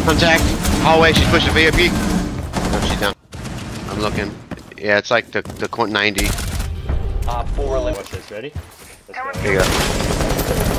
Contact. Hallway, she's pushing VIP. No, she's down. I'm looking. Yeah, it's like the 90. 4 eliminated. Watch this, ready? Let's go. Here you go.